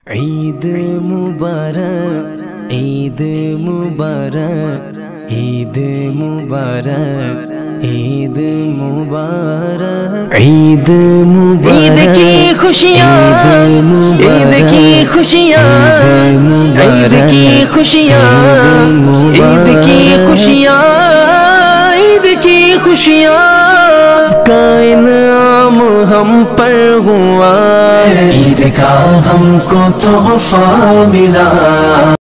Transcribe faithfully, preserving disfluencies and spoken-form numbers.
ईद मुबारक ईद मुबारक ईद मुबारक ईद मुबारक ईद मुबारक ईद की खुशियाँ ईद की खुशियाँ ईद की खुशियाँ ईद की खुशियाँ ईद की खुशियाँ का इनाम हम पर हुआ ईद का हमको तोहफा मिला।